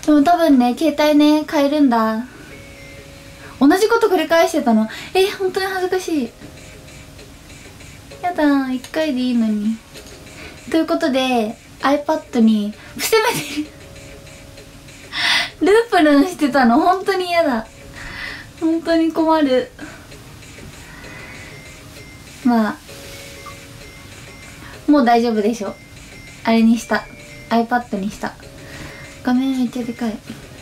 でも多分ね、携帯ね、変えるんだ。同じこと繰り返してたの。本当に恥ずかしい。やだー、1回でいいのに。ということで iPad に伏せ目でループルンしてたの。本当に嫌だ。本当に困る。まあもう大丈夫でしょ。あれにした、 iPad にした。画面めっちゃでかい。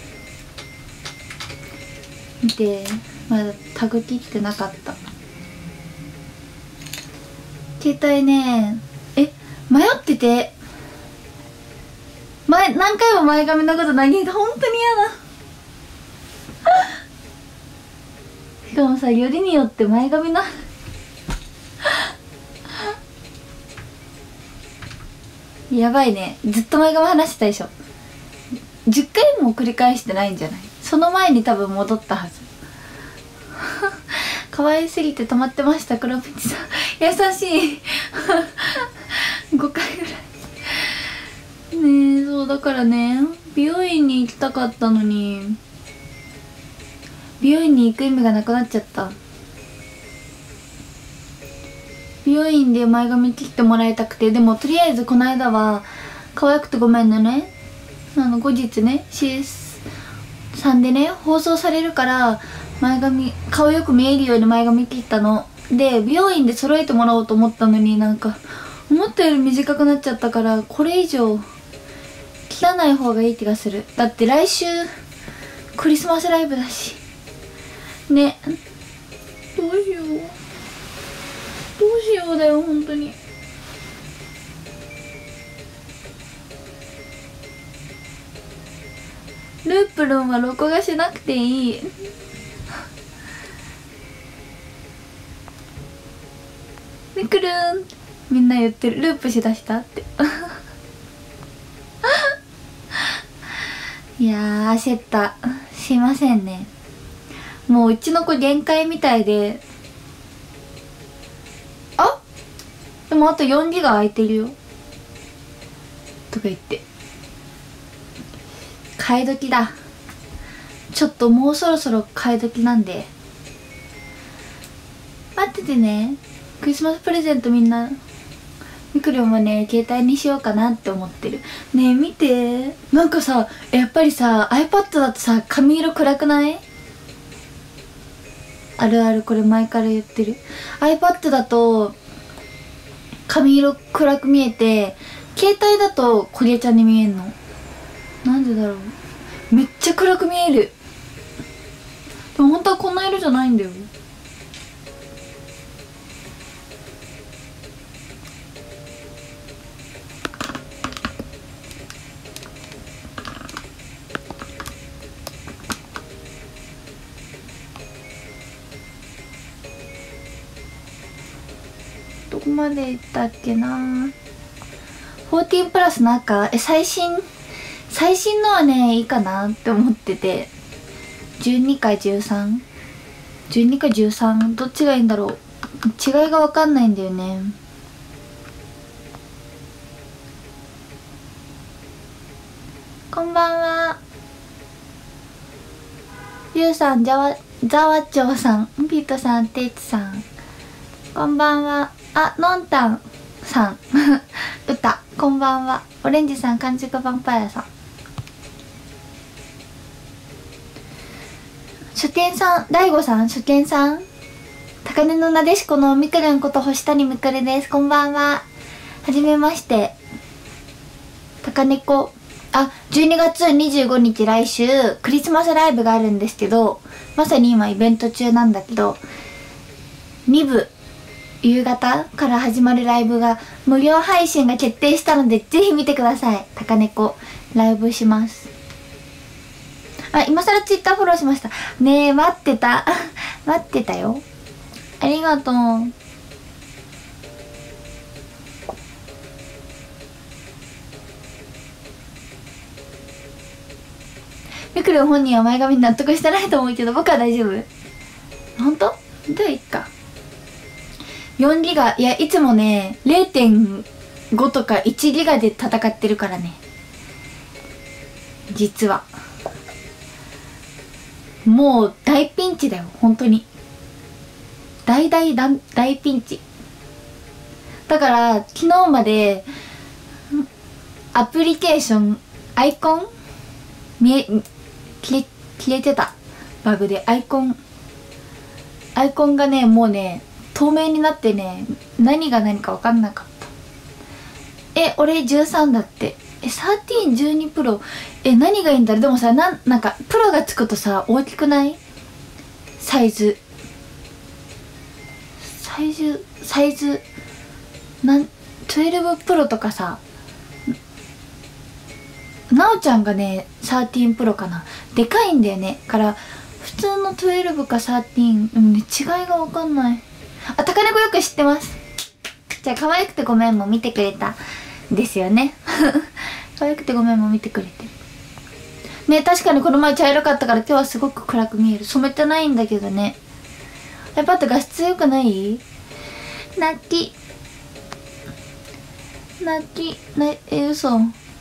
見て、まだタグ切ってなかった。携帯ね、迷ってて、何回も前髪のこと投げて、本当に嫌だ。しかもさ、よりによって前髪のやばいね。ずっと前髪話してたでしょ。10回も繰り返してないんじゃない？その前に多分戻ったはず。可愛すぎて止まってました、黒道さん。優しい。5回ぐらいねえ。そうだからね、美容院に行きたかったのに、美容院に行く意味がなくなっちゃった。美容院で前髪切ってもらいたくて、でもとりあえずこの間は可愛くてごめんね、後日ね CS3 でね放送されるから、前髪顔よく見えるように前髪切ったので、美容院で揃えてもらおうと思ったのに、なんか思ったより短くなっちゃったから、これ以上切らない方がいい気がする。だって来週クリスマスライブだしね。どうしようどうしようだよ、本当に。ループルンは録画しなくていい。みくるん、みんな言ってる。ループしだしたっていやー焦った。すいませんね。もううちの子限界みたいで。でもあと4ギガ空いてるよとか言って、替え時だ。ちょっともうそろそろ替え時なんで待っててね。クリスマスプレゼントみんなみくるんもね携帯にしようかなって思ってる。ねえ見て、なんかさ、やっぱりさ iPad だとさ髪色暗くない？あるある、これ前から言ってる。 iPad だと髪色暗く見えて、携帯だとコリエちゃんに見えんの。なんでだろう。めっちゃ暗く見える。でも本当はこんな色じゃないんだよ。どこまでいったっけな。14プラスなんか最新のはねいいかなって思ってて、12か13、12か13、どっちがいいんだろう。違いが分かんないんだよね。こんばんは。ゆうさん、ざわちょうさん、ピートさん、ていちさん、こんばんは。のんたんさんうた、こんばんは。オレンジさん、完熟ヴァンパイアさん、書店さん、大悟さん、書店さん、高根のなでしこのみくるんこと星谷みくるです。こんばんは。はじめまして。高根子。12月25日来週クリスマスライブがあるんですけど、まさに今イベント中なんだけど、2部夕方から始まるライブが無料配信が決定したので、ぜひ見てください。高猫ライブします。今更ツイッターフォローしましたね。待ってた待ってたよ。ありがとう。みくるん本人は前髪に納得してないと思うけど、僕は大丈夫。本当？ではいっか。4ギガ、いやいつもね 0.5 とか1ギガで戦ってるからね、実は。 もう大ピンチだよ本当に。大ピンチだから。昨日までアプリケーションアイコン消えてた。バグでアイコンがねもうね透明になってね、何が何か分かんなかった。俺13だって。13、12プロ。何がいいんだろう。でもさ、なんかプロがつくとさ大きくない？サイズ12プロとかさ、なおちゃんがね13プロかな、でかいんだよね。から普通の12か13、違いが分かんない。あ、高猫よく知ってます。じゃあ可愛くてごめんも見てくれたですよね可愛くてごめんも見てくれてね。確かにこの前茶色かったから今日はすごく暗く見える。染めてないんだけどね。iPad 画質良くない？泣き嘘。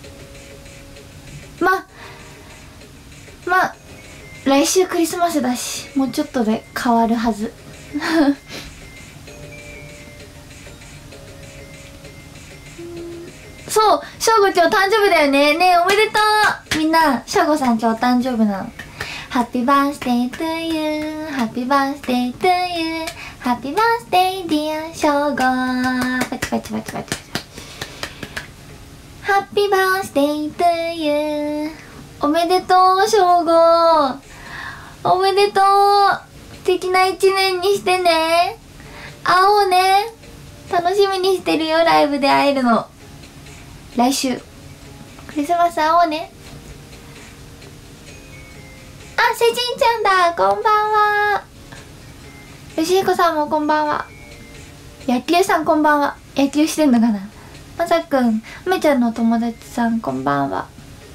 まあ来週クリスマスだし、もうちょっとで変わるはずそう、しょうご今日誕生日だよね。ねえおめでとう。みんな、しょうごさん今日誕生日なの。ハッピーバースデートゥーユー、ハッピーバースデートゥーユー、ハッピーバースデーディアしょうご。パチパチパチパチ。ハッピーバースデートゥーユー。おめでとうしょうご。おめでとう。素敵な一年にしてね。会おうね。楽しみにしてるよ、ライブで会えるの。来週クリスマス会おうね。あ、せじんちゃんだ、こんばんは。よしひこさんもこんばんは。野球さんこんばんは。野球してんのかな。まさくん、めちゃんの友達さんこんばんは。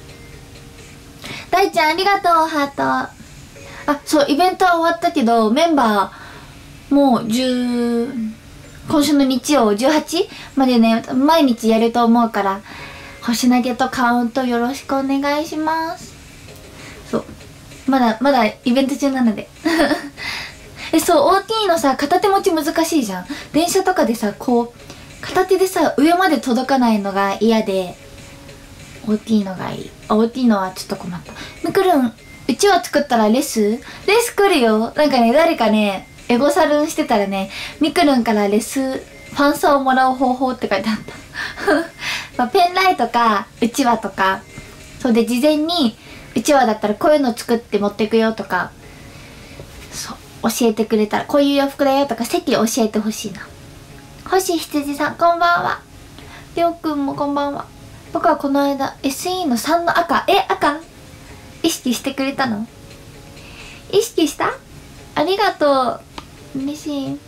大ちゃんありがとう、ハート。あ、そう、イベントは終わったけどメンバーもう今週の日曜18までね毎日やると思うから、星投げとカウントよろしくお願いします。そう、まだイベント中なのでそう、OT のさ片手持ち難しいじゃん。電車とかでさこう片手でさ上まで届かないのが嫌で OT のがいい。OT のはちょっと困った。みくるん、うちわ作ったらレス来るよ。なんかね、誰かねエゴサルンしてたらね、みくるんからレスファンサをもらう方法って書いてあったまあ、ペンライトかうちわとか、そうで事前にうちわだったらこういうの作って持ってくよとか、そう教えてくれたら、こういう洋服だよとか席教えてほしいな。星羊さんこんばんは。りょうくんもこんばんは。僕はこの間 SE の3の赤赤意識してくれたの？意識した？ありがとう、嬉しい。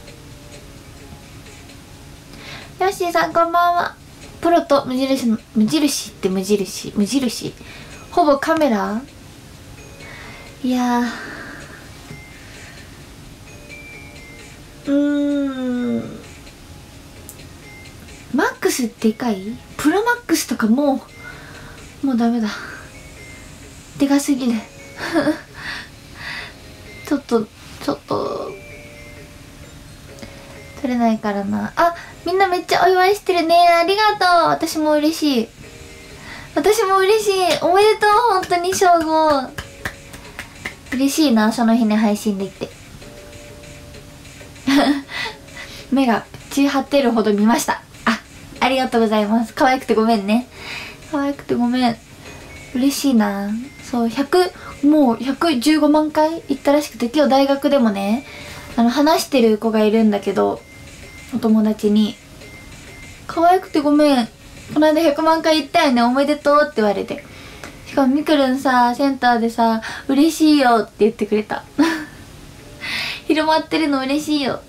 ヨッシーさんこんばんは。プロと無印って無印ほぼカメラ。いやマックスでかい？プロマックスとかもうダメだ、でかすぎるちょっと取れないからな。あ、みんなめっちゃお祝いしてるね。ありがとう。私も嬉しい。おめでとう、本当に正午。嬉しいな、その日に配信できて目が血張ってるほど見ました。ありがとうございます。可愛くてごめんね。可愛くてごめん。嬉しいな。そう、もう115万回行ったらしくて、今日大学でもね話してる子がいるんだけど、お友達に可愛くてごめん、この間100万回行ったよね、おめでとうって言われて、しかもみくるんさセンターでさ嬉しいよって言ってくれた広まってるの嬉しいよって。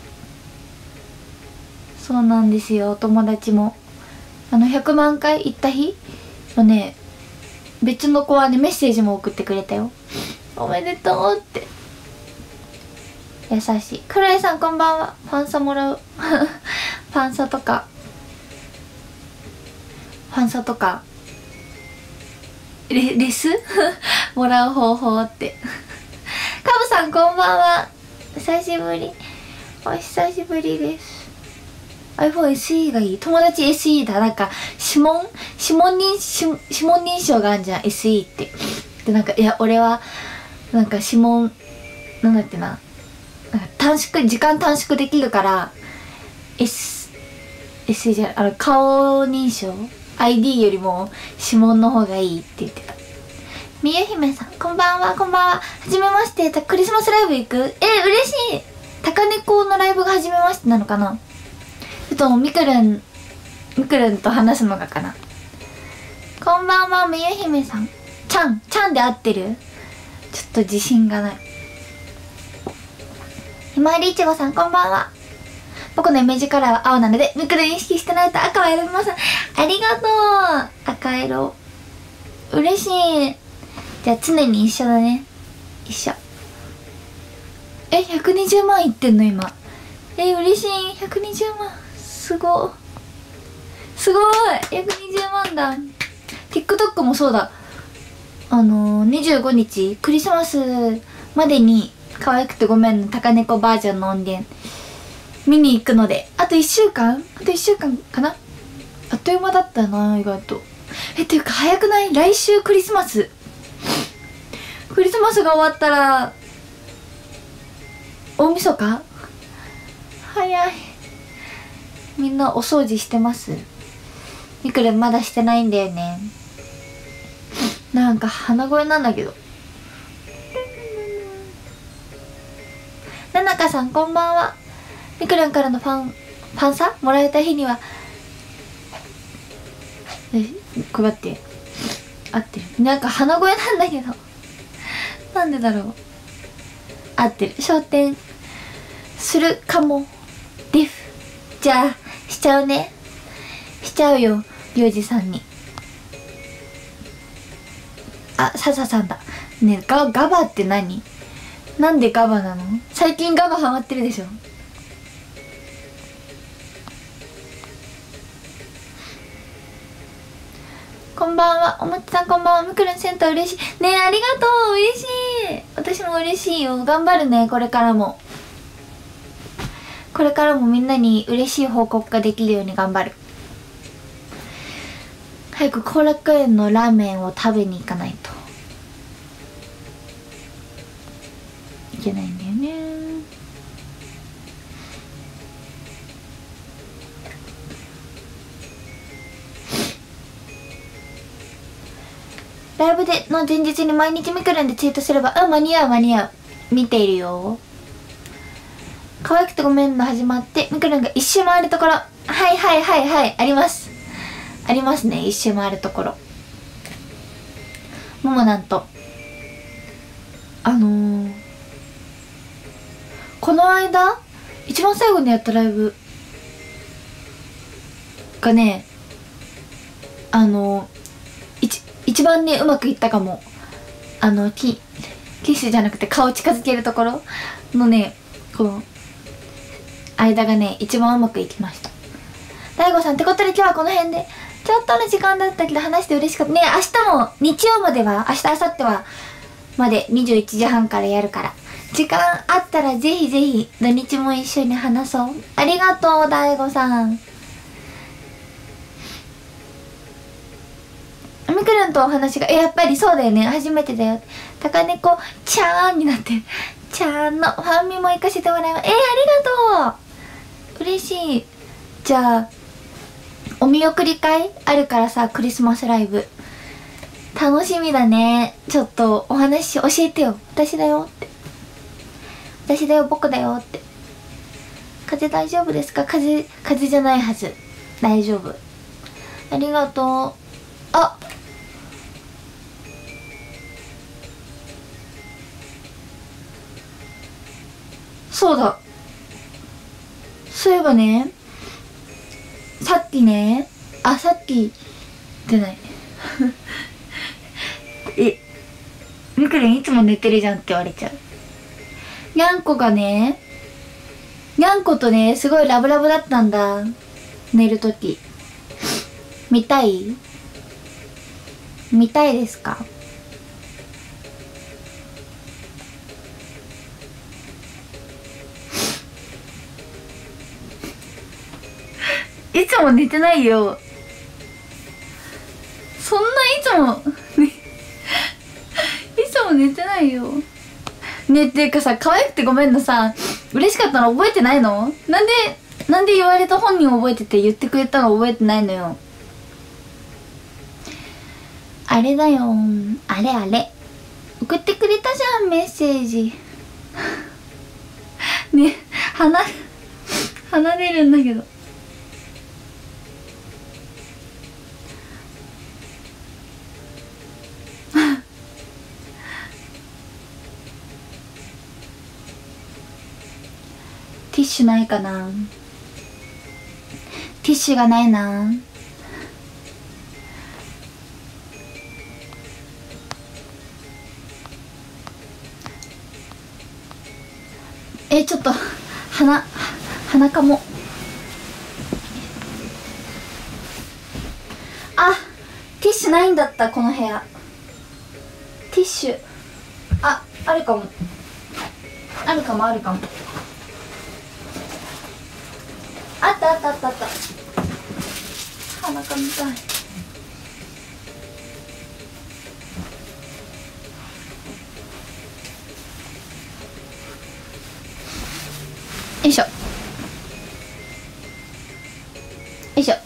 そうなんですよ。お友達も100万回行った日のね、別の子はねメッセージも送ってくれたよ。おめでとうって。優しい。クライさんこんばんは。ファンサもらうファンサとかレスもらう方法ってカブさんこんばんは、久しぶり、お久しぶりです。 iPhone SE がいい。友達 SE だ。なんか指紋認証があるじゃん SE ってで、なんかいや俺はなんか指紋なんだっけな、なんか時間短縮できるから SE じゃない、顔認証 ID よりも指紋の方がいいって言ってた。みゆひめさんこんばんは、こんばんは。はじめまして。クリスマスライブ行く？嬉しい。高猫のライブがはじめましてなのかな、ちょっとみくるんと話すのかな。こんばんは、みゆひめさん。ちゃんで合ってる？ちょっと自信がない。ひまわりいちごさんこんばんは。僕のイメージカラーは青なのでみくるん意識してないと赤は選びません。ありがとう。赤色嬉しい。じゃあ常に一緒だね。一緒。120万いってんの今。嬉しい。120万すごい120万だ。 TikTok もそうだ。25日クリスマスまでに可愛くてごめんの高猫バージョンの音源見に行くので、あと1週間かな。あっという間だったな意外と。っていうか早くない？来週クリスマスが終わったら大晦日？早い。みんなお掃除してます？みくるんまだしてないんだよね。なんか鼻声なんだけど。ななかさんこんばんは。みくるんからのファンサもらえた日には配って合ってる。なんか鼻声なんだけどなんでだろう。合ってる。昇天するかもデフ。じゃあしちゃうね。しちゃうよりょうじさんに。笹さんだね。ガバって何？なんでガバなの？最近ガバハマってるでしょ。こんばんは。おもちさんこんばんは。むくるんセンター嬉しいね。ありがとう。嬉しい。私も嬉しいよ。頑張るね。これからもみんなに嬉しい報告ができるように頑張る。早く後楽園のラーメンを食べに行かないといけないんだよね。ライブでの前日に毎日みくるんでツイートすれば間に合う。見ているよ。可愛くてごめんの始まってみくるんが一周回るところ、はいありますね。一周回るところ。ももなんとこの間一番最後にやったライブがね、一番ねうまくいったかも。キスじゃなくて顔近づけるところのね、この間がね一番うまくいきました。大悟さんってことで今日はこの辺で。ちょっとの時間だったけど話して嬉しかったね。明日も日曜までは、明日明後日はまで21時半からやるから、時間あったらぜひぜひ土日も一緒に話そう。ありがとう大悟さん。みくるんとお話がやっぱりそうだよね。初めてだよ。高猫ちゃーんになってる。ちゃーんのファンミも行かせてもらいます。ありがとう。嬉しい。じゃあお見送り会あるからさ、クリスマスライブ楽しみだね。ちょっとお話教えてよ。私だよって、私だよ、僕だよって。風邪大丈夫ですか？風邪じゃないはず。大丈夫。ありがとう。そうだ、そういえばね、さっきじゃないみくるんいつも寝てるじゃんって言われちゃう。にゃんことねすごいラブラブだったんだ、寝るとき。見たいですか？ いつも寝てないよ。そんないつもねいつも寝てないよ。ねっていうかさ、可愛くてごめんのさ、嬉しかったの覚えてないの？なんで言われた本人覚えてて言ってくれたの覚えてないのよ。あれだよ、あれあれ送ってくれたじゃん、メッセージね、離れるんだけどティッシュないかな。ティッシュがないな。ちょっと鼻かも。あ、ティッシュないんだった、この部屋。ティッシュあるかも。あった鼻かみたい。よいしょよいしょ。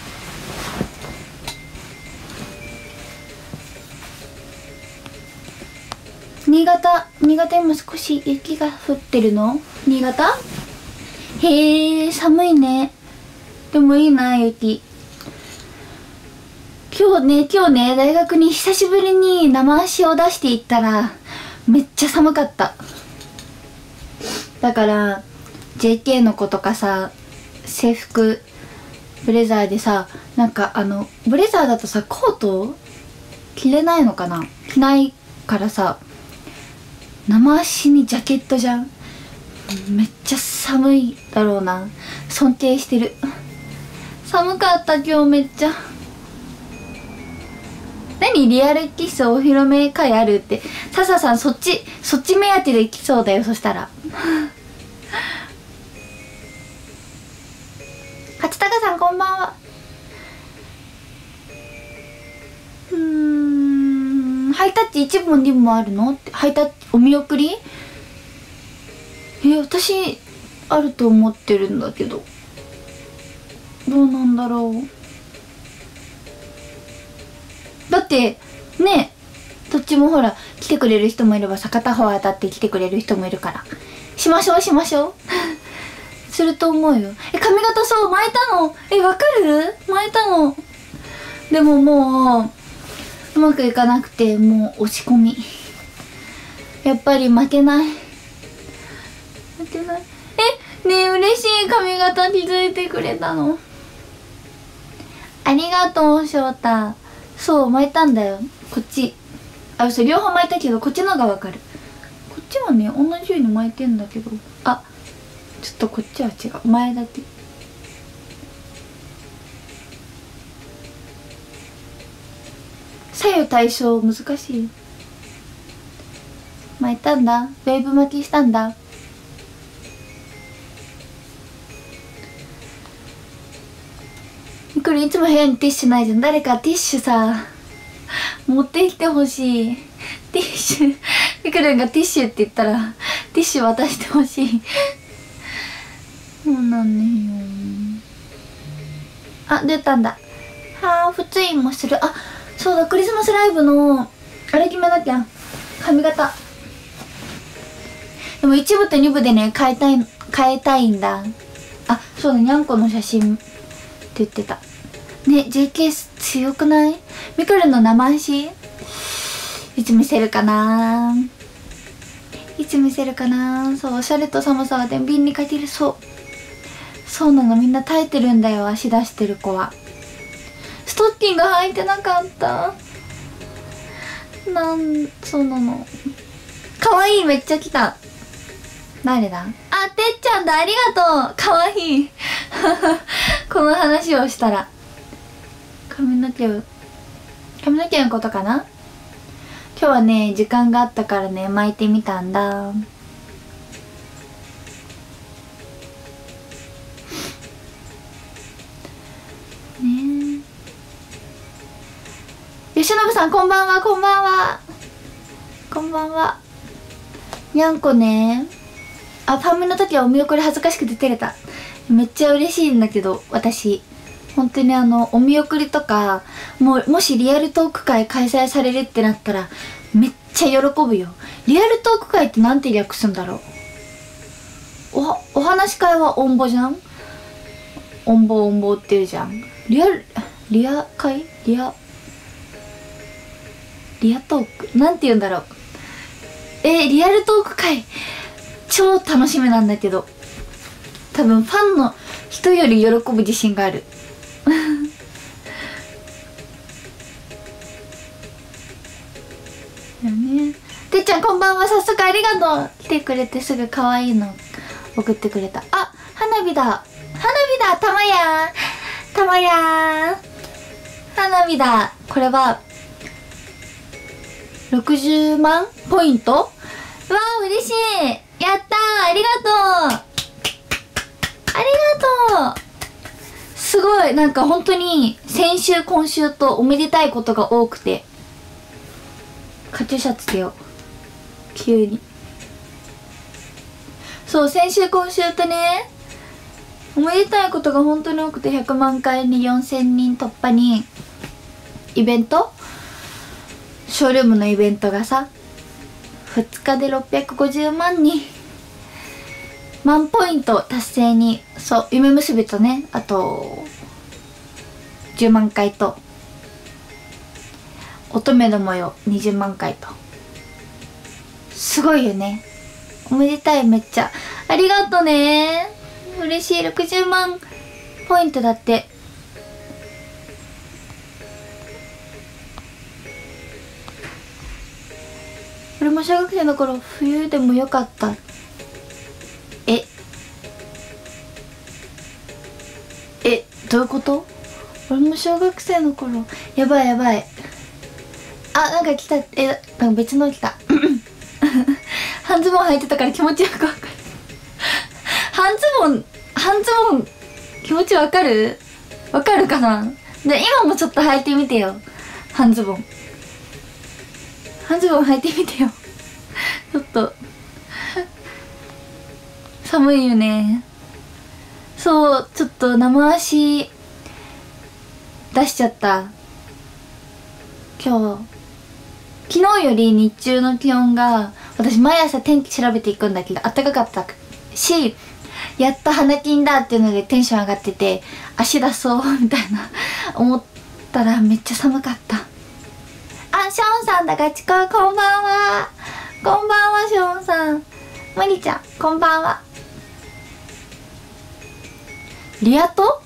新潟今少し雪が降ってるの？新潟？へえ、寒いね。でもいいな、雪。今日ね、大学に久しぶりに生足を出していったらめっちゃ寒かった。だから JK の子とかさ、制服ブレザーでさ、なんかブレザーだとさ、コート着れないのかな、着ないからさ、生足にジャケットじゃん。めっちゃ寒いだろうな。尊敬してる。寒かった今日めっちゃ。何リアルキスお披露目会あるって。笹さんそっち目当てで来そうだよ。そしたら勝高さんこんばんは。ハイタッチ1部も2部もあるのって。ハイタッチお見送り？私あると思ってるんだけど、どうなんだろう。だってね、どっちもほら来てくれる人もいればさ、片方当たって来てくれる人もいるから、しましょうすると思うよ。髪型そう巻いたの。わかる？巻いたの。でももううまくいかなくて、もう落ち込み。やっぱり負けない。ねえ、嬉しい。髪型気づいてくれたのありがとう翔太。そう巻いたんだよ、こっち。そう両方巻いたけど、こっちのがわかる。こっちはね同じように巻いてんだけど、ちょっとこっちは違う、前だけ。左右対称難しい。巻いたんだ、ウェーブ巻きしたんだ。これいつも部屋にティッシュないじゃん。誰かティッシュさ持ってきてほしい。ティッシュみくるんがティッシュって言ったらティッシュ渡してほしいそうなんねよ。出たんだ。ハーフツインもする。そうだ、クリスマスライブのあれ決めなきゃ。髪型でも1部と2部でね変えたいんだ。そうだ、にゃんこの写真って言ってたね。 JK 強くない？みくるんの生足いつ見せるかな。そう、おしゃれと寒さは天秤にかける。そうなの、みんな耐えてるんだよ、足出してる子は。ストッキング履いてなかった。そうなの。かわいい、めっちゃ来た。誰だ？てっちゃんだ、ありがとう。かわいいこの話をしたら髪の毛のことかな。今日はね時間があったからね巻いてみたんだ。 さんこんばんは、こんばんは、こんばんは。にゃんこね、あ、ファミの時はお見送り恥ずかしくて照れた。めっちゃ嬉しいんだけど、私本当にお見送りとかもしリアルトーク会開催されるってなったらめっちゃ喜ぶよ。リアルトーク会ってなんて略すんだろう。お話し会はオンボじゃん。オンボって言うじゃん。リア会リアトークなんて言うんだろう。リアルトーク会超楽しみなんだけど、多分ファンの人より喜ぶ自信がある。よね。てっちゃんこんばんは、早速ありがとう。来てくれてすぐ可愛いの送ってくれた。あ、花火だたまや花火だ。これは60万ポイント。わあ嬉しい、やったー、ありがとう。すごい、なんか本当に先週今週とおめでたいことが多くて、カチューシャつけよう急に。そう、先週今週とね、おめでたいことが本当に多くて、100万回に4000人突破にイベント、ショールームのイベントがさ、2日で650万人万ポイント達成に、そう、夢結びとね、あと10万回と乙女どもよ20万回と、すごいよね。おめでたい、めっちゃありがとね、嬉しい。60万ポイントだって。俺も小学生の頃冬でもよかった。どういうこと？俺も小学生の頃、やばい。あ、なんか来た。なんか別の来た。半ズボン履いてたから気持ちよくわかる。半ズボン気持ちわかるかな。で、今もちょっと履いてみてよ。半ズボン履いてみてよ。ちょっと寒いよね。そう、ちょっと生足出しちゃった。昨日より日中の気温が、私毎朝天気調べていくんだけど暖かかったし、やっと花金だっていうのでテンション上がってて、足出そうみたいな思ったらめっちゃ寒かった。あ、ショーンさんだ、ガチコこんばんは。ショーンさん。マリちゃんこんばんは。リアト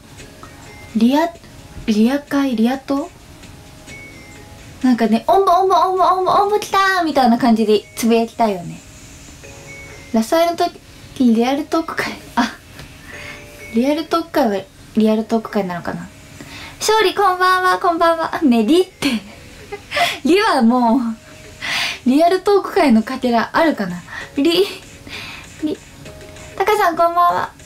なんかね、おんぼ来たーみたいな感じでつぶやきたいよね。ラスアイの時にリアルトーク会、リアルトーク会はリアルトーク会なのかな。勝利こんばんは。ね、リってリはもうリアルトーク会のかけらあるかな。タカさんこんばんは。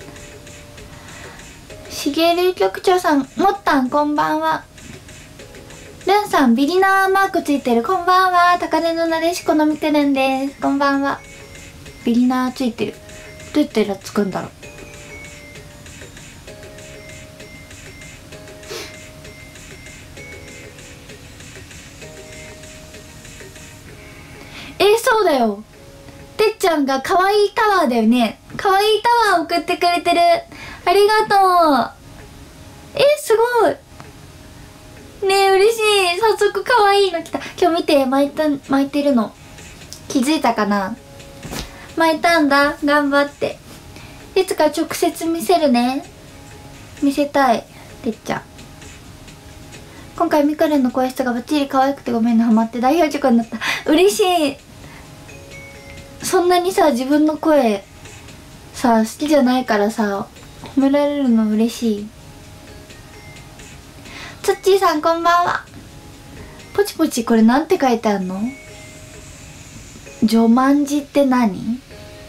しげる局長さん、もったんこんばんは。ルンさん、ビギナーマークついてる、こんばんは。高根のなでしこのみくるんです、こんばんは。ビギナーついてる。どうやったらつくんだろう。そうだよ。てっちゃんが可愛いタワーだよね。可愛いタワー送ってくれてる。ありがとう。すごい。ねえ、嬉しい。早速可愛いの来た。今日見て、巻いてるの。気づいたかな？巻いたんだ。頑張って。いつか直接見せるね。見せたい。てっちゃん。今回ミカレンの声質がバッチリ可愛くてごめんね、ハマって大表情になった。嬉しい。そんなにさ、自分の声さ好きじゃないからさ、褒められるの嬉しい。つっちーさんこんばんは。ポチポチ、これなんて書いてあんの？ジョマンジって何？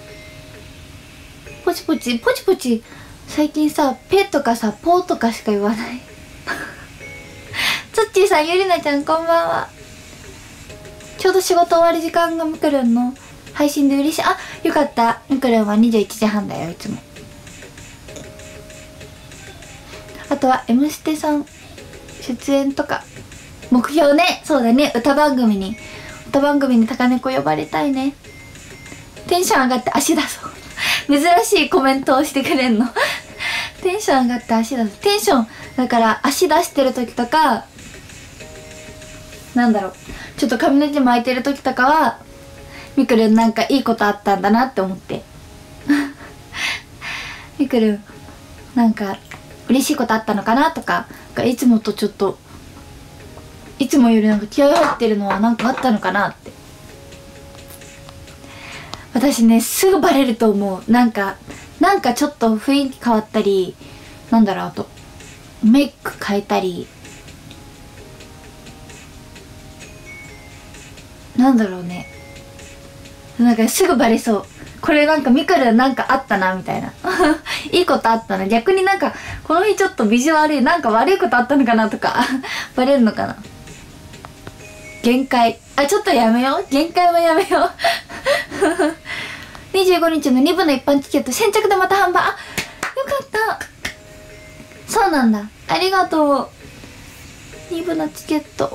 ポチポチ最近さ、ペとかさ、ポとかしか言わない。つつっちーさん、ゆりなちゃんこんばんは。ちょうど仕事終わる時間がみくるんの配信で嬉しい。あ、よかった。みくるんは21時半だよ、いつも。あとは「M ステ」さん出演とか目標ね。そうだね、歌番組に高猫呼ばれたいね。テンション上がって足出そう珍しいコメントをしてくれんのテンション上がって足出す。テンションだから足出してる時とか、なんだろう、ちょっと髪の毛巻いてる時とかはみくるんなんかいいことあったんだなって思ってみくるんなんか嬉しいことあったのかなとか、いつもとちょっといつもよりなんか気合入ってるのはなんかあったのかなって。私ね、すぐバレると思う。なんかちょっと雰囲気変わったり、なんだろう、あとメイク変えたり、なんだろうね、なんかすぐバレそう。これなんかみくるんなんかあったなみたいないいことあったな。逆になんかこの日ちょっとビジュ悪い、なんか悪いことあったのかなとかバレるのかな。限界、あ、ちょっとやめよう、限界はやめよう25日の2部の一般チケット先着でまた販売。あ、よかった。そうなんだ、ありがとう。2部のチケット。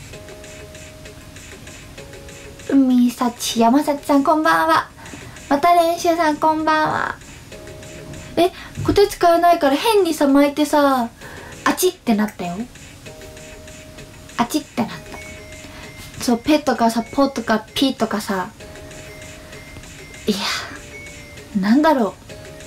海幸山幸さんこんばんは。また練習さんこんばんは。コテ使えないから変にさ巻いてさ、あちってなったよ。あちってなった。そう、ペとかさ、ポとかピとかさ、いや、なんだろ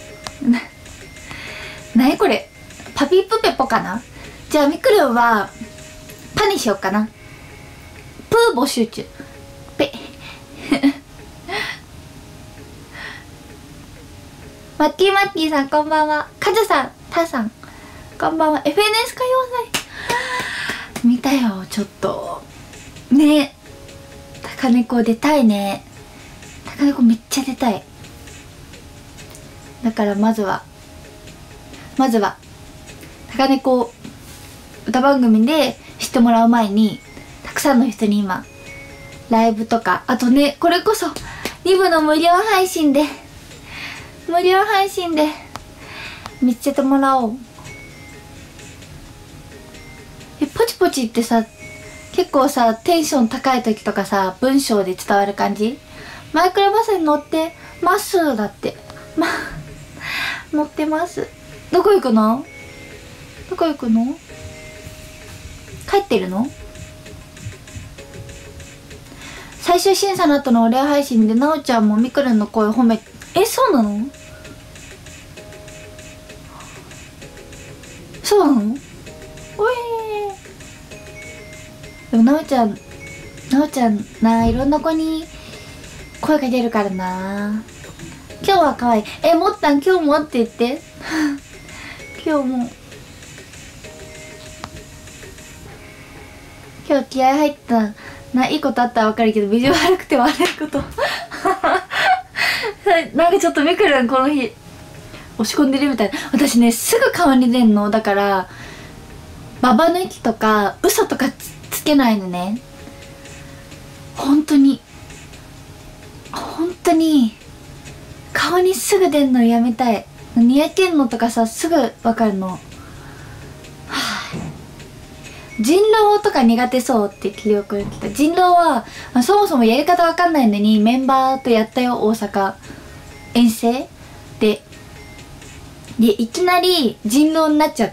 うなにこれ、パピプペポかな。じゃあみくるんはパにしようかな。プー募集中。ペマッキーさんこんばんは。カズさん、タさんこんばんは。 FNS 歌謡祭見たよ。ちょっとね、高猫出たいね。高猫めっちゃ出たい。だからまずは高猫歌番組で知ってもらう前に、たくさんの人に今ライブとか、あとね、これこそ2部の無料配信で見つけてもらおう。ポチポチってさ、結構さテンション高い時とかさ、文章で伝わる感じ。マイクロバスに乗ってますだって。乗ってます。どこ行くの？帰ってるの？最終審査の後のお礼配信でなおちゃんもみくるんの声褒め、そうなの？そうなの？おえー。でもなおちゃんいろんな子に声かけるからな。今日は可愛い。もったん今日もって言って今日気合入ったな。いいことあったらわかるけど、ビジュ悪くて悪いことなんかちょっとみくるんこの日押し込んでるみたいな。私ね、すぐ顔に出んの。だからババ抜きとか嘘とかつけないのね。本当に顔にすぐ出んのやめたい。にやけんのとかさ、すぐわかるの。人狼とか苦手そうって記憶が来た。人狼はそもそもやり方わかんないのにメンバーとやったよ。大阪遠征でいきなり人狼になっちゃって、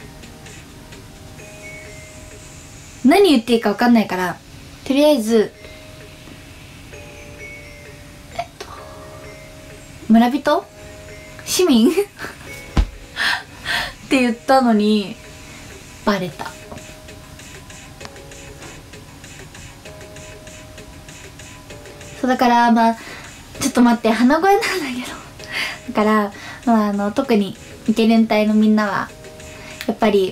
何言っていいかわかんないから、とりあえず村人市民って言ったのにバレた。そうだから、ちょっと待って、鼻声なんだけどだから、特にイケレン隊のみんなはやっぱり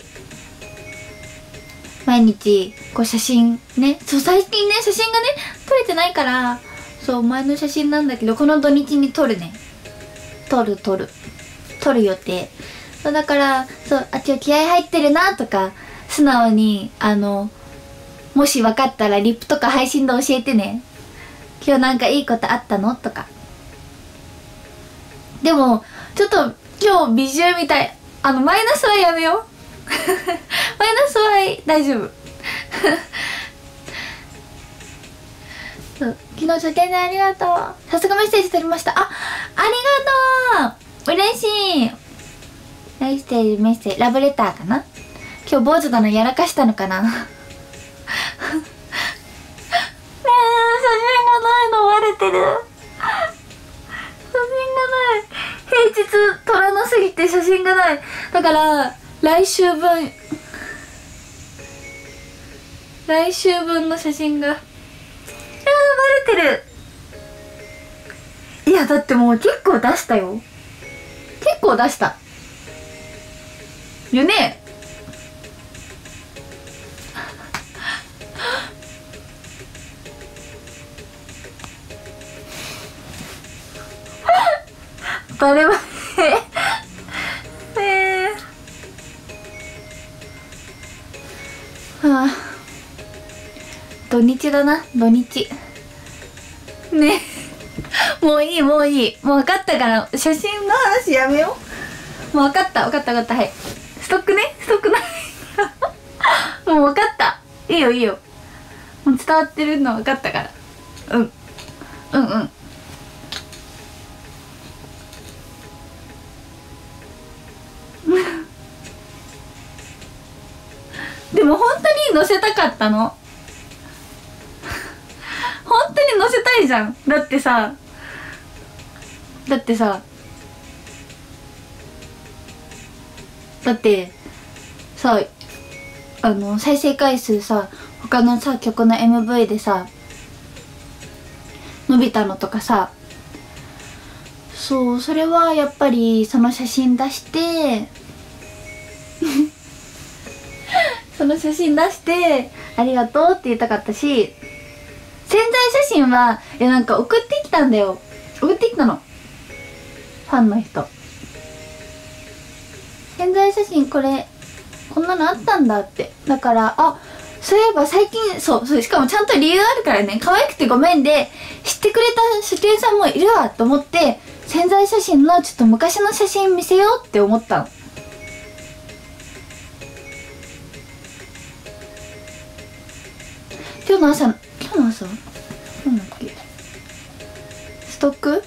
毎日こう写真ね、そう最近ね写真がね撮れてないから、そう前の写真なんだけど、この土日に撮る予定。そうだから、そう、あっちは気合入ってるなとか、 素直にもし分かったらリップとか配信で教えてね。今日なんかいいことあったのとか。でもちょっと今日美獣みたい。マイナスはやめようマイナスは大丈夫そう、昨日書店でありがとう。早速メッセージ取りました。ありがとう、嬉しい。メッセージラブレターかな。今日坊主だのやらかしたのかなねえ、写真がないのバレてる。写真がない。平日撮らなすぎて写真がない。だから来週分の写真がバレてる。いやだってもう結構出したよ。結構出したよね。バレバレはあ、土日だな、土日ね。もういいもういい、もう分かったから、写真の話やめよう。もう分かった、はい。ストックないもう分かった。いいよもう伝わってるの分かったから。うんでも本当に載せたかったの。本当に載せたいじゃん。だってさだってさ再生回数さ、他のさ曲の MV でさ伸びたのとかさ、そう、それはやっぱりその写真出してその写真出してありがとうって言いたかったし、宣材写真はいやなんか送ってきたんだよ。送ってきたの、ファンの人。宣材写真こんなのあったんだって。だからそういえば最近そうしかもちゃんと理由あるからね。可愛くてごめんで知ってくれた書店さんもいるわと思って、宣材写真のちょっと昔の写真見せようって思ったの。今日の朝なんだっけ、ストック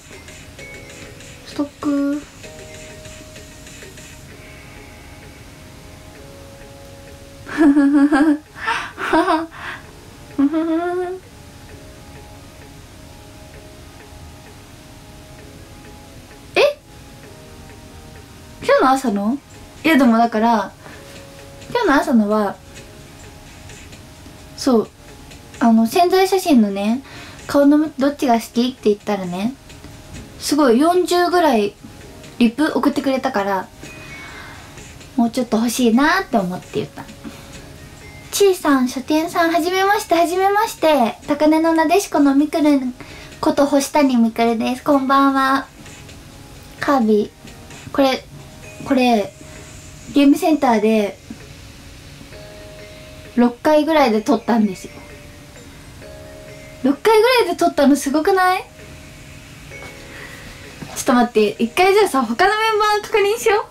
今日の朝の、いやでもだから今日の朝のはそう宣材写真のね、顔のどっちが好きって言ったらね、すごい40ぐらいリップ送ってくれたから、もうちょっと欲しいなって思って言った。ちーさん、書店さん、はじめまして。高根のなでしこのみくるんこと星谷みくるです。こんばんは。カービィ、これゲームセンターで6回ぐらいで撮ったんですよ。6回ぐらいで撮ったのすごくない？ちょっと待って、一回じゃあさ、他のメンバー確認しよ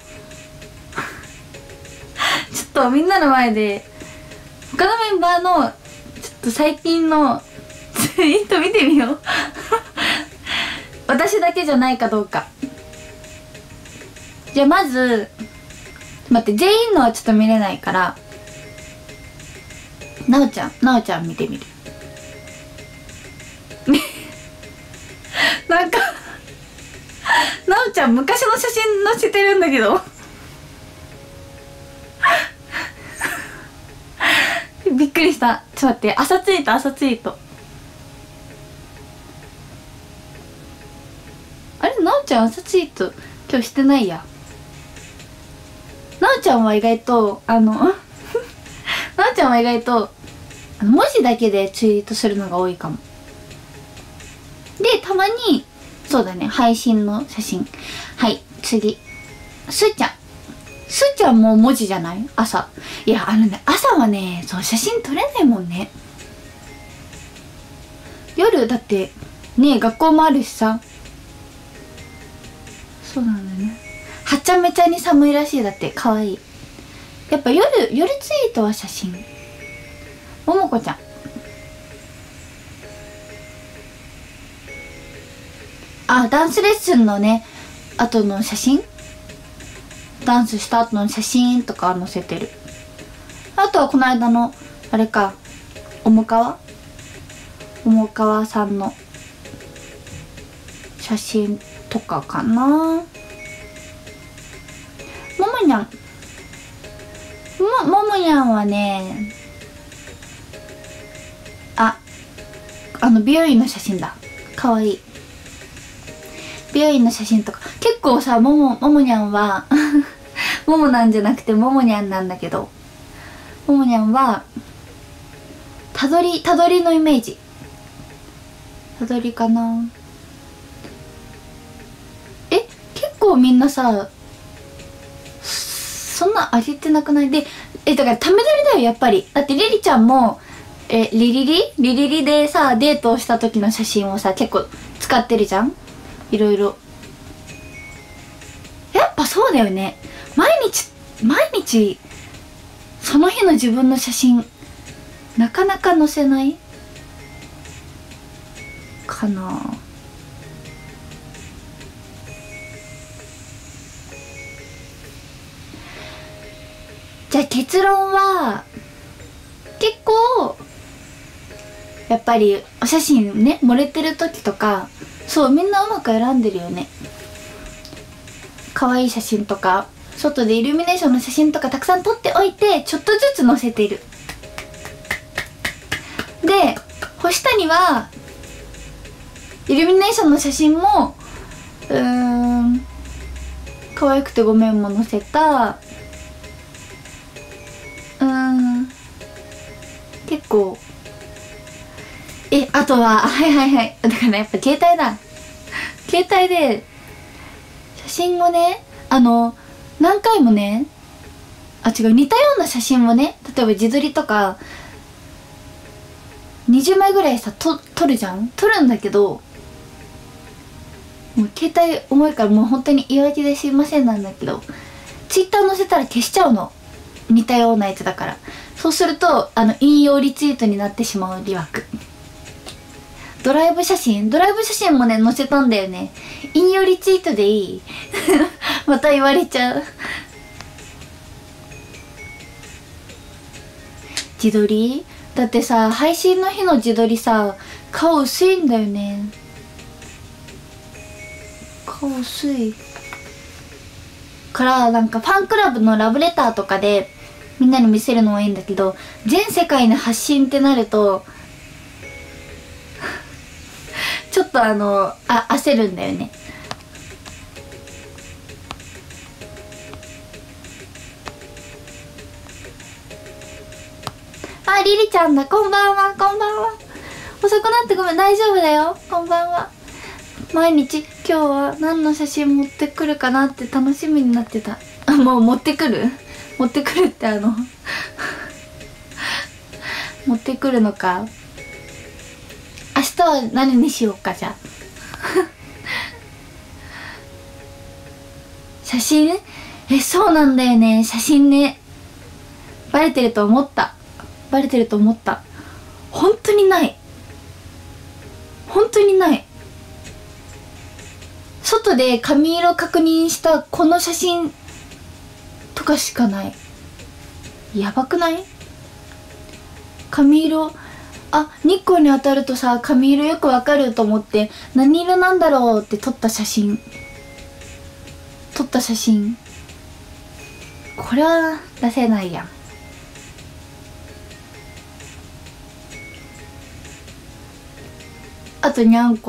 うちょっとみんなの前で他のメンバーのちょっと最近のツイート見てみよう私だけじゃないかどうか。じゃあまず待って、全員のはちょっと見れないから、なおちゃん見てみるなんかなおちゃん昔の写真載せてるんだけどびっくりした。ちょっと待って、朝ツイートあれ、なおちゃん朝ツイート今日してないや。なおちゃんは意外となおちゃんは意外と文字だけでツイートするのが多いかも。でたまにそうだね、配信の写真。はい、次すーちゃん。 すーちゃんも文字じゃない？朝。いや、朝はね、そう、写真撮れないもんね。夜、だって、ね、学校もあるしさ。そうなんだよね。はちゃめちゃに寒いらしい。だって、かわいい。やっぱ夜ツイートは写真。ももこちゃん。あ、ダンスレッスンのね、後の写真？ダンスした後の写真とか載せてる。あとはこの間のあれか、重川さんの写真とかかな。ももにゃんはね、美容院の写真だ。かわいい。美容院の写真とか結構さ、ももにゃんはももなんじゃなくてももにゃんなんだけど、ももにゃんはたどりのイメージ。たどりかな。結構みんなさ、そんな上げてなくない？で、だからため撮りだよ、やっぱり。だってリリちゃんもリリリでさ、デートをした時の写真をさ、結構使ってるじゃん、いろいろ。やっぱそうだよね。毎日その日の自分の写真なかなか載せないかな。じゃあ結論は、結構やっぱりお写真ね、盛れてる時とか、そう、みんなうまく選んでるよね。可愛い写真とか、外でイルミネーションの写真とかたくさん撮っておいて、ちょっとずつ載せてる。で、星谷はイルミネーションの写真も可愛くてごめんも載せた。結構あとははいだからやっぱ携帯で写真をね、何回もね、似たような写真をね、例えば自撮りとか20枚ぐらいさ、撮るじゃん。撮るんだけど、もう携帯重いからもう本当に言い訳ですいませんなんだけど、ツイッター載せたら消しちゃうの。似たようなやつだから。そうすると引用リツイートになってしまう疑惑。ドライブ写真もね載せたんだよね。引用リツイートでいいまた言われちゃう。自撮りだってさ、配信の日の自撮りさ、顔薄いんだよね。顔薄いから、なんかファンクラブのラブレターとかでみんなに見せるのはいいんだけど、全世界の発信ってなるとちょっと焦るんだよね。リリちゃんだ、こんばんは。遅くなってごめん。大丈夫だよ、こんばんは。毎日今日は何の写真持ってくるかなって楽しみになってた。もう持ってくるって持ってくるのか。明日は何にしようか。じゃあ写真そうなんだよね。写真ね、バレてると思った。本当にない外で髪色確認したこの写真とかしかない。やばくない？髪色、日光に当たるとさ、髪色よくわかると思って何色なんだろうって撮った写真、これは出せないやん。あとにゃんこと、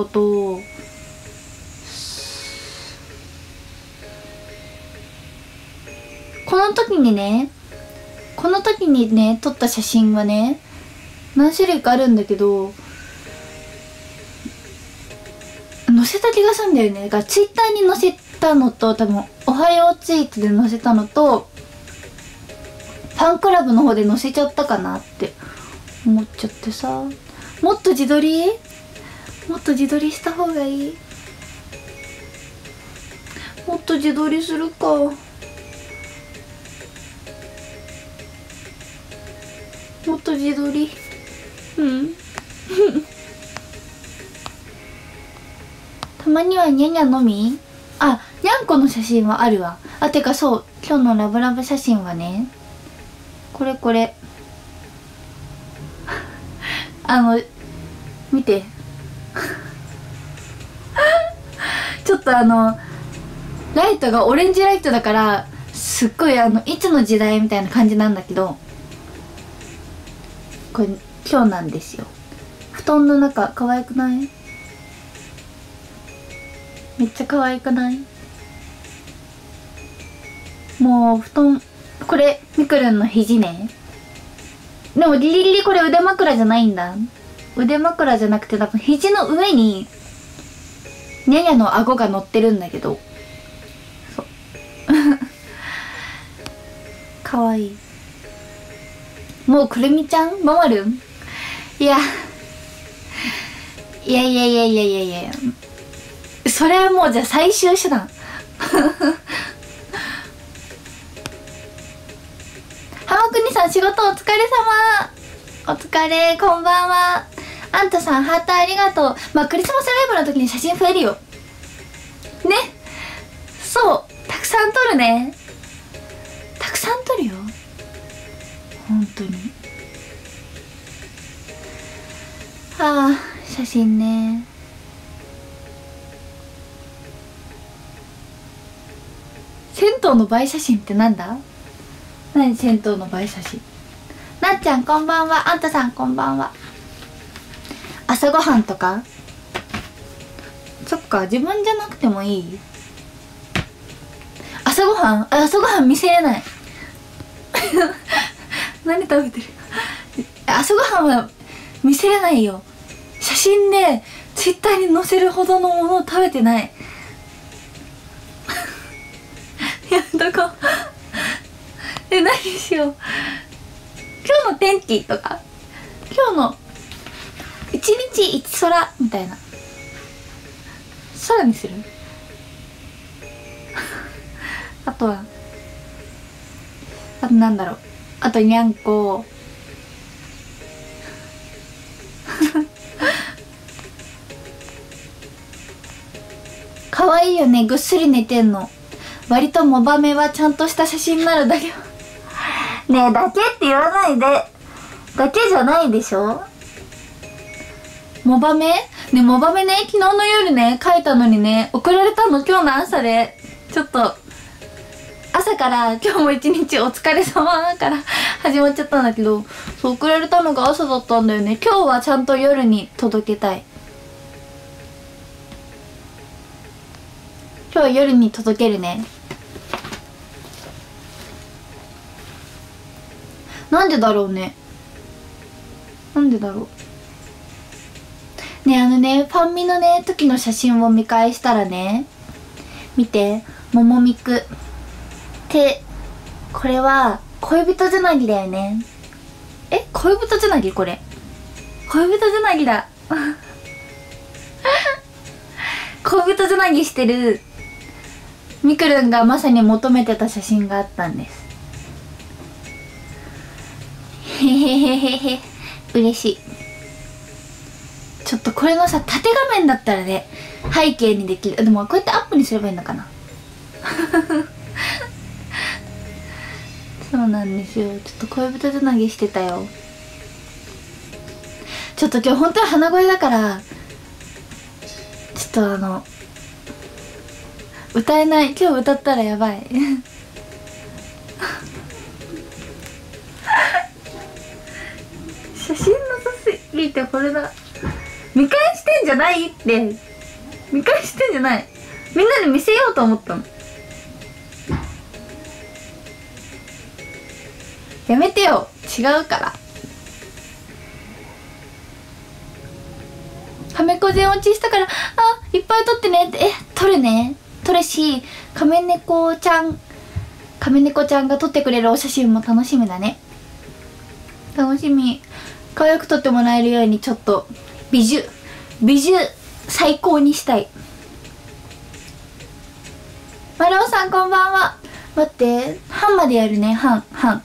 この時にね撮った写真はね、何種類かあるんだけど載せた気がするんだよね。だからツイッターに載せたたのと、多分おはようツイートで載せたのと、ファンクラブの方で載せちゃったかなって思っちゃってさ。もっと自撮りした方がいい。もっと自撮りするか。もっと自撮り。たまにはニャニャのみ。あ、にゃんこの写真はあるわ。あ、てかそう、今日のラブラブ写真はね、これ見てちょっとライトがオレンジライトだから、すっごいいつの時代みたいな感じなんだけど、これ今日なんですよ。布団の中可愛くない？めっちゃ可愛くない？もう布団、これみくるんの肘ね。でもギリギリこれ腕枕じゃないんだ。腕枕じゃなくて、多分肘の上にニャニャの顎が乗ってるんだけど、そうかわいい。もうくるみちゃんママルン、いやそれはもうじゃあ最終手段浜国さん、仕事お疲れ様。お疲れ、こんばんは。あんたさん、ハートありがとう。まあクリスマスライブの時に写真増えるよね。そう、たくさん撮るね。たくさん撮るよ、本当に。ああ、写真ね。銭湯の映え写真ってなんだ？何銭湯の映え写真。なっちゃんこんばんは。あんたさんこんばんは。朝ごはんとか。そっか、自分じゃなくてもいい。朝ごはん、朝ごはん見せれない何食べてる朝ごはんは見せれないよ。写真でツイッターに載せるほどのものを食べてないやだか何しよう。今日の天気とか、今日の一日一空みたいな。空にするあとは、あとなんだろう、あとにゃんこかわいいよね。ぐっすり寝てんの。割とモバメはちゃんとした写真になるだけねえ、だけって言わないで。だけじゃないでしょ。モバメね、モバメね、昨日の夜ね書いたのにね、送られたの今日の朝で。ちょっと朝から今日も一日お疲れ様から始まっちゃったんだけど、そう送られたのが朝だったんだよね。今日はちゃんと夜に届けたい。今日は夜に届けるね。なんでだろうね。なんでだろうね。ファンミのね時の写真を見返したらね、見て、ももみくってこれは恋人つなぎだよね。え、恋人つなぎ？これ恋人つなぎだ恋人つなぎしてるみくるんがまさに求めてた写真があったんです。へへへへへ、嬉しい。ちょっとこれのさ、縦画面だったらね背景にできる。でもこうやってアップにすればいいのかなそうなんですよ。ちょっと恋人つなぎしてたよ。ちょっと今日本当に鼻声だから、ちょっと歌えない。今日歌ったらやばい写真なさすぎて、これだ。見返してんじゃないって。見返してんじゃない。みんなで見せようと思ったの。やめてよ、違うから。はめこ全落ちしたから、あ、いっぱい撮ってねって。撮るね。 撮るし、亀猫ちゃんが撮ってくれるお写真も楽しみだね。楽しみ。可愛く撮ってもらえるようにちょっと美女最高にしたい。マロンさんこんばんは。待って、半までやるね。半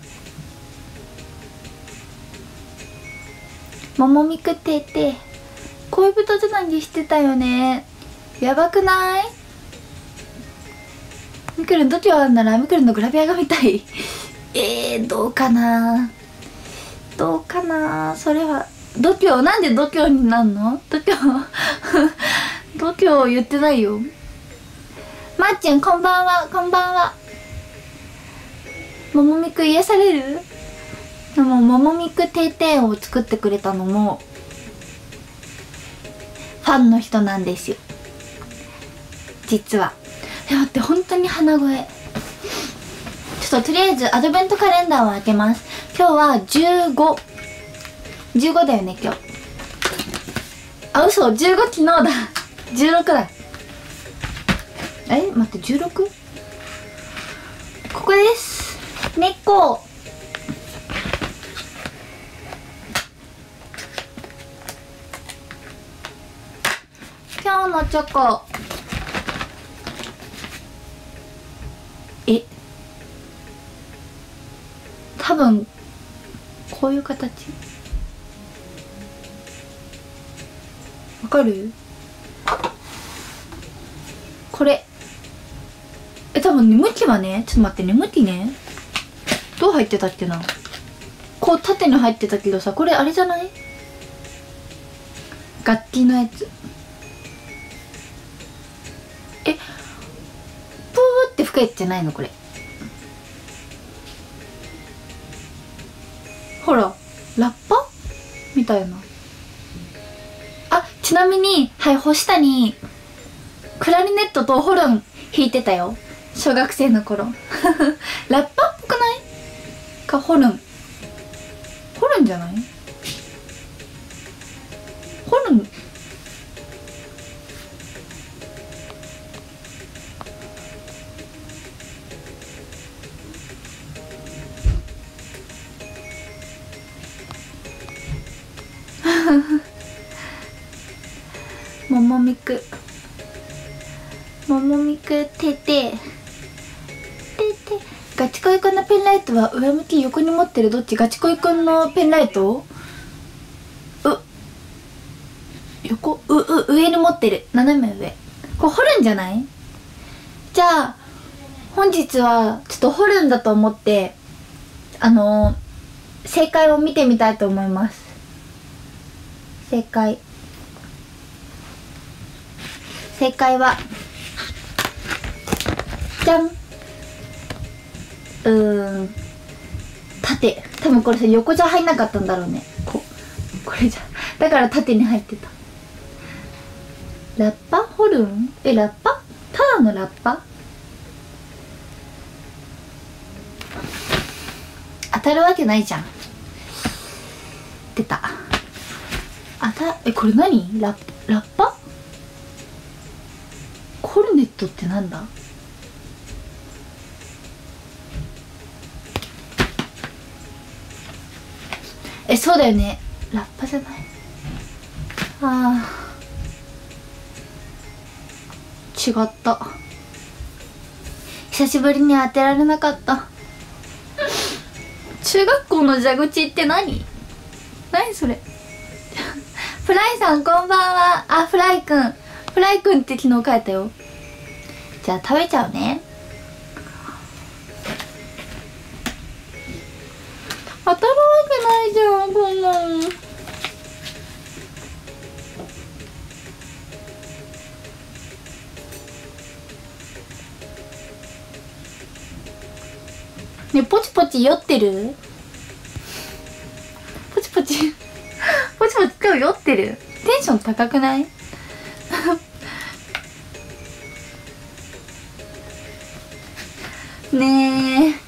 ももみくてて恋人つなぎしてたよね。やばくない？みくるん度胸あんならみくるんのグラビアが見たい。どうかなそれは。度胸、なんで度胸になんの？度胸言ってないよ。まっちゅんこんばんは。ももみく癒される？でもももみくてーてーを作ってくれたのもファンの人なんですよ、実は。待って、本当に鼻声。ちょっととりあえずアドベントカレンダーを開けます。今日は15だよね、今日。あ、嘘、15昨日だ。16だ。待って、16？ ここです。根っこ。今日のチョコ。多分こういう形。わかる？これ多分ね、向きはね、ちょっと待ってね、向きね、どう入ってたっけな。こう縦に入ってたけどさ、これあれじゃない？楽器のやつ。プーって吹くやつじゃないのこれ。ほら、ラッパみたいな。あ、ちなみに、はい、星谷クラリネットとホルン弾いてたよ、小学生の頃。ラッパっぽくないか？ホルンじゃない？ホルンももみくててガチ恋くんのペンライトは上向き横に持ってる？どっち？ガチ恋くんのペンライト上に持ってる。斜め上。これホルンじゃない？じゃあ本日はちょっとホルンだと思って正解を見てみたいと思います。正解はじゃん。縦。多分これさ、横じゃ入んなかったんだろうね。これじゃだから縦に入ってた。ラッパ？ホルン？ラッパ？ただのラッパ？当たるわけないじゃん。出た。これ何？ラッパ？コルネットってなんだ？そうだよね、ラッパじゃない。違った。久しぶりに当てられなかった。中学校の蛇口って何それ。フライさんこんばんは。フライくんって昨日書いたよ。じゃあ食べちゃうね。当たるわけないじゃん、こんなの。ね、ポチポチ酔ってる？ポチポチ今日酔ってる？テンション高くない？ねえ、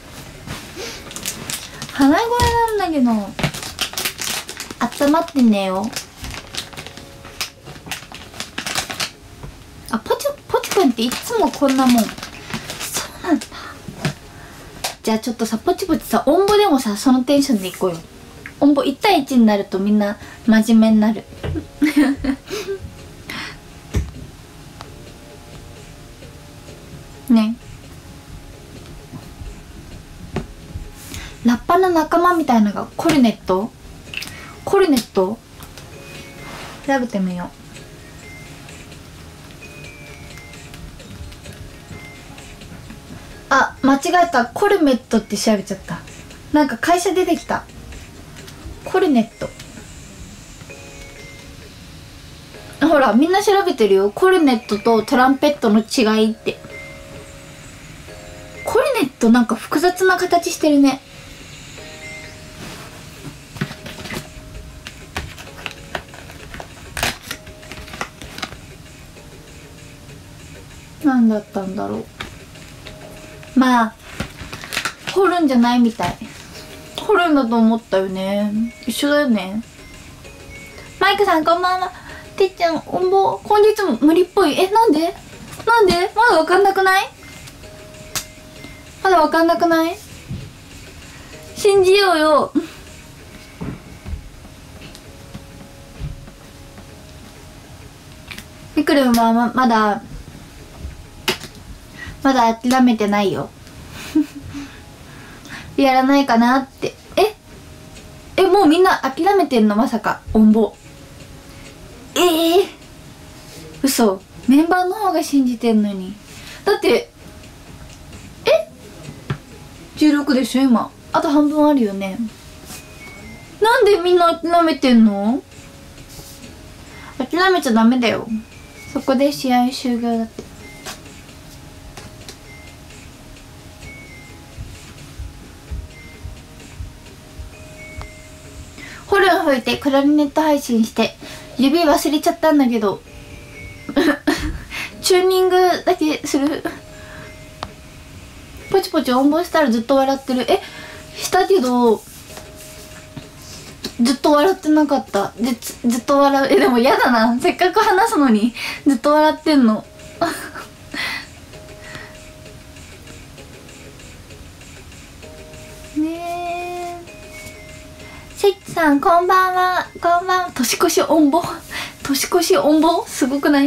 鼻声なんだけど温まってねよ。ポチくんっっていつもこんなもん。そうなんだ。じゃあちょっとさ、ポチポチさ、音母でもさ、そのテンションでいこうよ。音母1対1になるとみんな真面目になる。ね。ラッパの仲間みたいなのがコルネット調べてみよう。あ、間違えた。コルメットって調べちゃった。なんか会社出てきた。コルネット。ほら、みんな調べてるよ。コルネットとトランペットの違いって。コルネットなんか複雑な形してるね。何だったんだろう。まあ掘るんじゃないみたい。掘るんだと思ったよね。一緒だよね。マイクさんこんばんは。てっちゃん音棒今月も無理っぽい。なんでまだわかんなくない？信じようよ。みくるんはまだ諦めてないよ。やらないかなって。もうみんな諦めてんの？まさか音棒。嘘。メンバーの方が信じてんのに。だって16でしょ今。あと半分あるよね。なんでみんな諦めてんの？諦めちゃダメだよ。そこで試合終了だって。ホルン吹いてクラリネット配信して指忘れちゃったんだけどチューニングだけする。ポチポチ音棒したらずっと笑ってる。したけどずっと笑ってなかった。ずっと笑う。でも嫌だな。せっかく話すのにずっと笑ってんの。ねえ。シェイさんこんばんは。年越し音棒すごくない？よ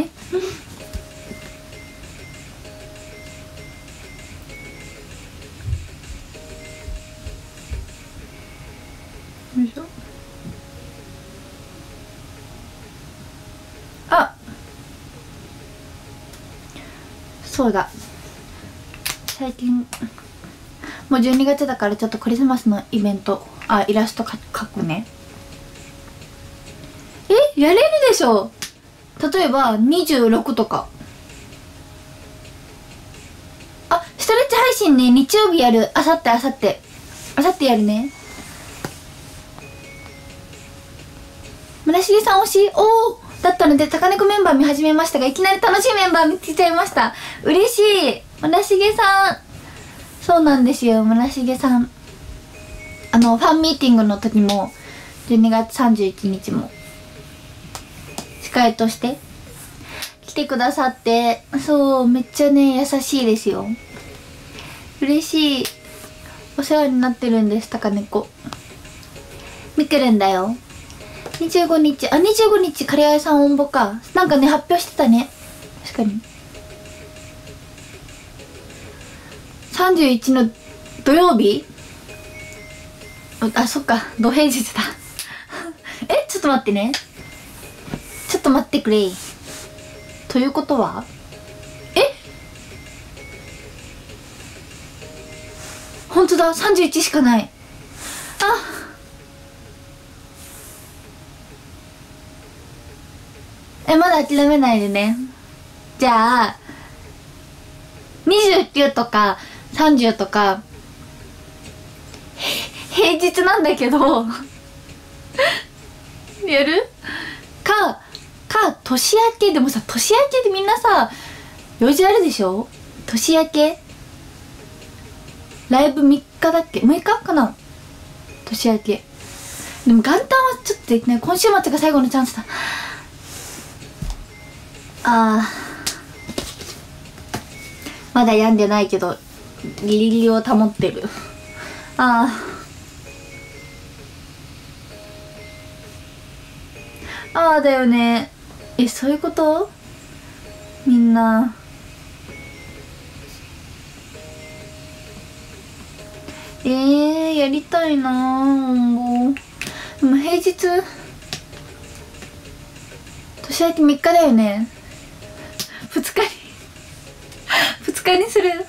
いしょ。あ、そうだ、最近もう12月だからちょっとクリスマスのイベント、イラスト描くね。やれるでしょ。例えば26とか。ストレッチ配信ね、日曜日やる。あさってやるね。村重さん推しだったので高猫メンバー見始めましたが、いきなり楽しいメンバー見つけちゃいました。嬉しい。村重さん、そうなんですよ。村重さんファンミーティングの時も12月31日も司会として来てくださって、そう、めっちゃね優しいですよ。嬉しい。お世話になってるんです。高猫みくるんだよ。25日カレー屋さん応募か。なんかね発表してたね。確かに31の土曜日。そっか、土平日だ。ちょっと待ってね。ちょっと待ってくれ。ということはほんとだ、31しかない。まだ諦めないでね。じゃあ29とか30とか平日なんだけどやるか年明け。でもさ、年明けでみんなさ用事あるでしょ。年明けライブ3日だっけ、6日かな。年明けでも元旦はちょっとできない。今週末が最後のチャンスだ。 まだ病んでないけどギリギリを保ってる。ああだよね。そういうこと？みんなやりたいなぁ。でも平日年明け3日だよね。2日にする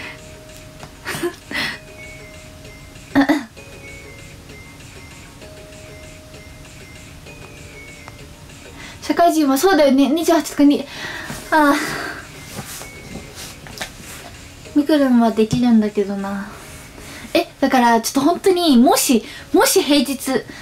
社会人はそうだよね。28とかにみくるんはできるんだけどな。だからちょっと本当にもし平日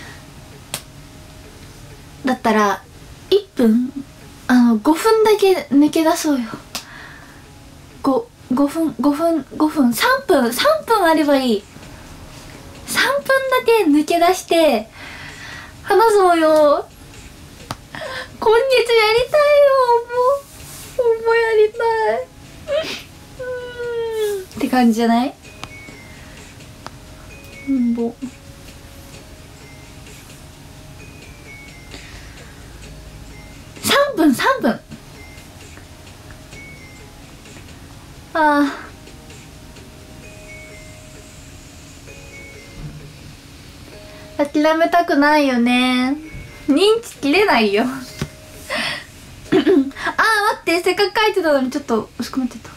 だったら1分5分だけ抜け出そうよ。5分3分あればいい。3分だけ抜け出して話そうよ。今月やりたいよ。もうやりたいって感じじゃない？3分諦めたくないよね。認知切れないよ待って、せっかく書いてたのにちょっと薄くなってた。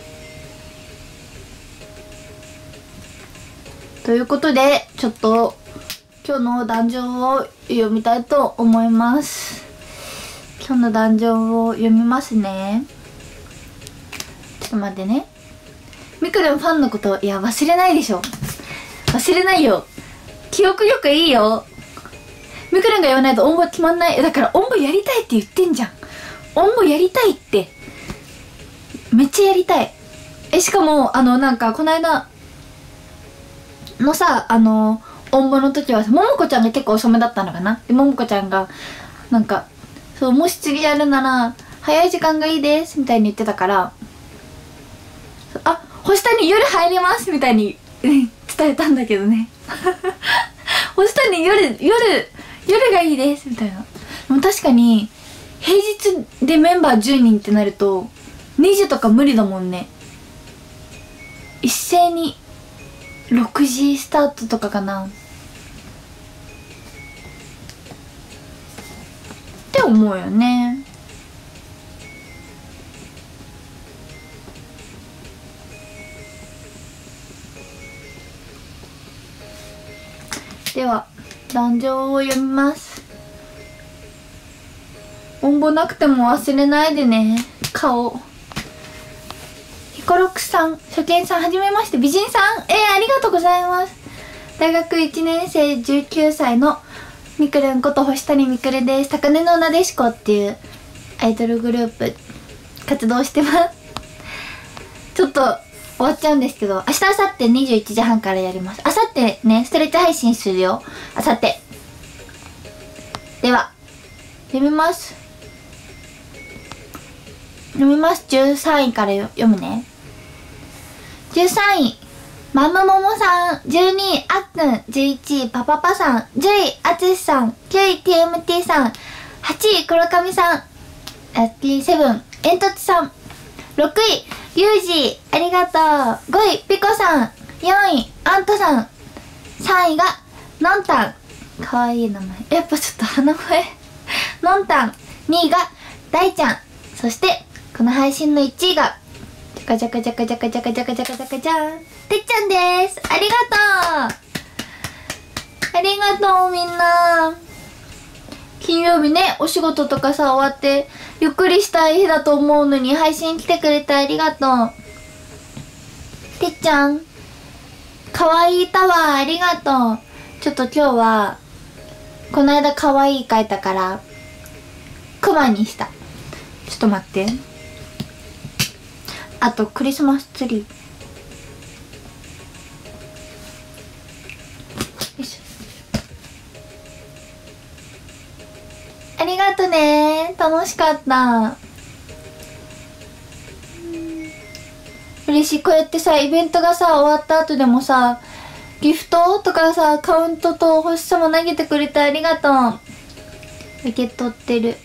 ということでちょっと今日の壇上を読みたいと思います。今日の壇上を読みますね。ちょっと待ってね。みくるんファンのこと、いや忘れないでしょ。忘れないよ。記憶力いいよ。みくるんが言わないと音符決まんない。だから音符やりたいって言ってんじゃん。音符やりたいってめっちゃやりたい。しかもなんかこの間のさ音符の時はももこちゃんが結構遅めだったのかな。でももこちゃんがなんかもし次やるなら早い時間がいいですみたいに言ってたから、星谷夜入りますみたいに伝えたんだけどね星谷夜がいいですみたいな。でも確かに平日でメンバー10人ってなると2時とか無理だもんね。一斉に6時スタートとかかなって思うよね。では壇上を読みます。音符なくても忘れないでね。顔ヒコロクさん、初見さん、はじめまして。美人さん、ありがとうございます。大学1年生19歳のみくるんこと星谷みくるです。高根のなでしこっていうアイドルグループ活動してます。ちょっと終わっちゃうんですけど、明日明後日21時半からやります。明後日ね、ストレッチ配信するよ。明後日では読みます。13位から読むね。13位マムモモさん、12位あっくん、11位パパパさん、10位あつしさん、9位 TMT さん、8位黒髪さん、ラッキーセブン煙突さん、6位ゆうじありがとう、5位ピコさん、4位アントさん、3位がのんたん、かわいい名前、やっぱちょっと鼻声のんたん、2位が大ちゃん、そしてこの配信の1位がじゃかじゃかじゃかじゃかじゃかじゃかじゃかじゃかじゃん、てっちゃんです。ありがとう、ありがとうみんな。金曜日ね、お仕事とかさ終わってゆっくりしたい日だと思うのに配信来てくれてありがとう。てっちゃんかわいいタワーありがとう。ちょっと今日はこの間かわいい描いたからクマにした。ちょっと待って、あとクリスマスツリー、よいしょ。ありがとね、楽しかった。 嬉しい。こうやってさ、イベントがさ、終わった後でもさ、ギフトとかさ、カウントと星様投げてくれてありがとう。受け取ってる。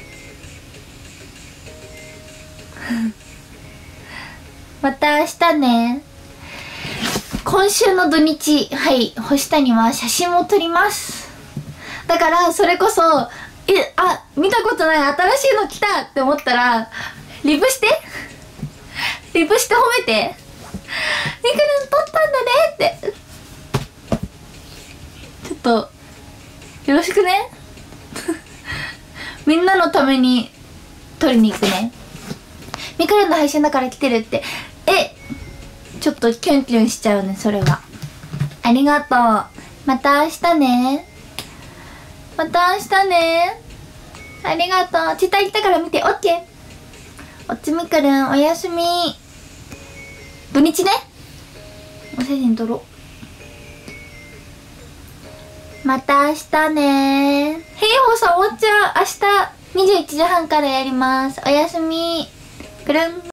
また明日ね。今週の土日、はい、星谷は写真を撮ります。だから、それこそ、見たことない新しいの来たって思ったら、リプして褒めて。みくるん撮ったんだねって。ちょっと、よろしくね。みんなのために撮りに行くね。みくるんの配信だから来てるって。ちょっとキュンキュンしちゃうね、それは。ありがとう。また明日ね。ありがとう。ツイッター来たから見て。オッケー。おつみくるん、おやすみ。土日ね。お写真撮ろう。また明日ね。へいほうさん終わっちゃう。明日21時半からやります。おやすみ。くるん。